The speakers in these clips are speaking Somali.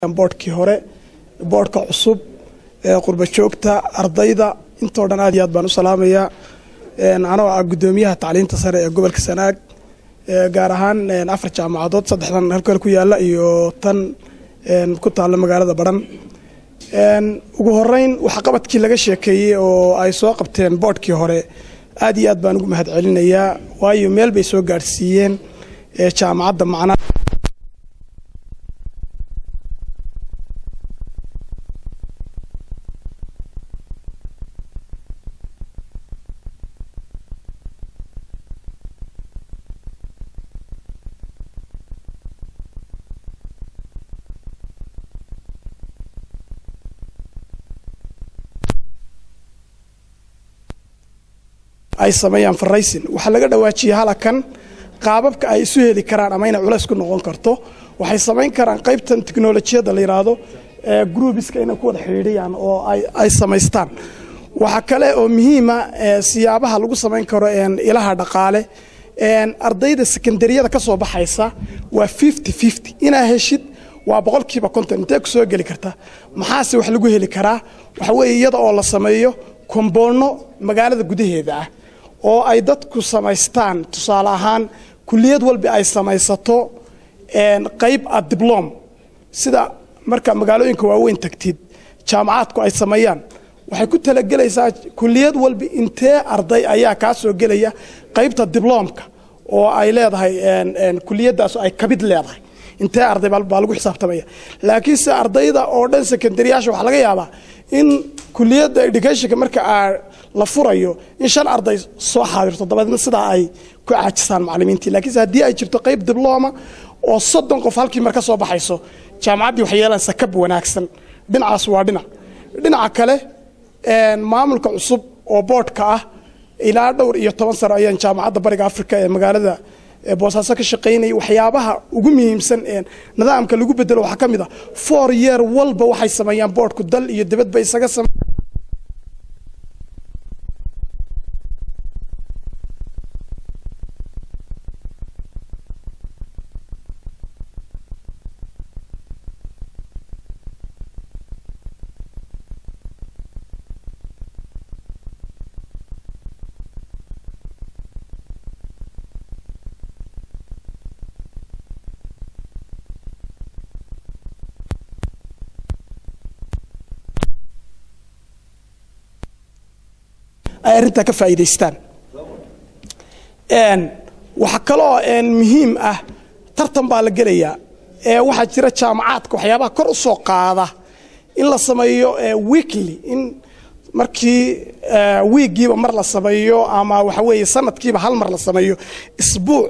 boardkii hore boardka cusub qurba joogta ardayda intoo dhan aad iyo aad baan u salaamayaa anoo ah gudoomiyaha tacliinta sare ee gobolka Sanaag gaar ahaan afar jaamacadood saddexdan halka ku yaala iyo tan ku taal magaalada Badhan ugu horeyn waxa qabadkii laga sheekeeyay oo ay soo qabteen boardkii hore aad iyo aad baan ugu mahadcelinayaa waayo meel bay soo gaarsiiyeen jaamacadda macna ay sameeyaan faraysin waxa laga dhawaajiyay halakan qaababka ay isu heli karaan ama inay culays ku noqon karto waxay sameyn karaan qaybtan tiknoolajiyada la yiraahdo groupiska inay ku wada xiriiriyaan oo ay sameystaan waxa kale oo muhiim ah siyaabaha lagu sameyn karo ilaha dhaqaale ardayda secondaryada ka soo baxaysa waa 50-50 ina heshid waa boqolkiiba content ku soo gali karta maxaase wax lagu heli karaa waxa weeye iyada oo la sameeyo komboolno magaalada gudaheeda ah oo ay dadku samaystaan tusaale ahaan kulliyad walba ay samaysato qayb diploma sida marka magaalooyinka waaweyn tagtid jaamacadku ay sameeyaan waxay ku talagelaysaa kulliyad walba intee arday ayaa ka soo galaya qaybta diplomka oo ay leedahay kulliyadaas ay kabid leedahay intee arday baa lagu xisaabtamaya laakiin si ardayda oo dhan secondaryyaasha waxa laga yaabaa in kulliyada education marka la furayo in shan arday soo xaadirto dabadna sida ay ku caajisaan macallimiintii laakiin hadii ay jirto qayb diploma oo 30 qof halkii marka soo baxayso jaamacaddii waxay yeelanaysaa kab wanaagsan dhinacaas waa dhinaca kale maamulka cusub oo boardka ah ilaa dhowr iyo 10 sano ayaan jaamacadda bariga Afrika ee magaalada boosaaso ka shaqeynay waxyaabaha ugu muhiimsan nidaamka lagu bedelo waxa kamid ah 4 year walba waxay sameeyaan boardku dal iyo dibad bay isaga ay arinta ka faa'iideystaan waxa kale oo muhiim ah tartan baa la gelayaa waxa jira jaamacadka waxyaabaha kor u soo qaada in la sameeyo weekly in markii weegiiba mar la sameeyo ama waxa weeye sanadkiiba hal mar la sameeyo isbuuc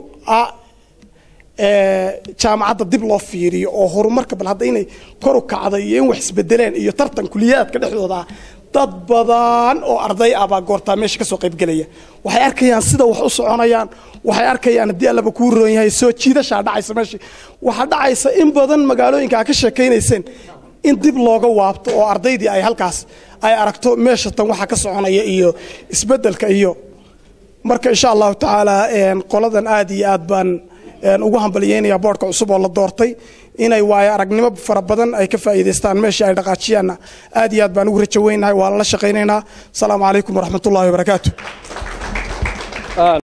jaamacadda dib loo fiiriyo oo horumarka bal hadda inay kor u kacday iyo in wax isbedeleen iyo tartan kuliyaadka dhexdooda dad badan oo arday ah baa goorta meesha ka soo qayb galaya waxay arkayaan sida wax u soconayaan waxay arkayaan hadii alla ku roon yahay soo jiidasha dhacaysa meesha waxa dhacaysa in badan magaalooyinka ka sheekeynaysan in dib looga waabto oo ardaydii ay halkaas ay aragto meesha tan waxa ka soconaya iyo isbedelka iyo marka insha Allah taala qoladan aad iyo aad baan ugu hambalyeynaya boardka cusub oo la doortay inay waaya aragnimo fara badan ay ka faa'iideystaan meesha ay dhaqaajiyaan aad iyo aad baan ugu rajaynahay waa la shaqeynaynaa assalamu alaykum wa rahmatullahi wa barakaatuh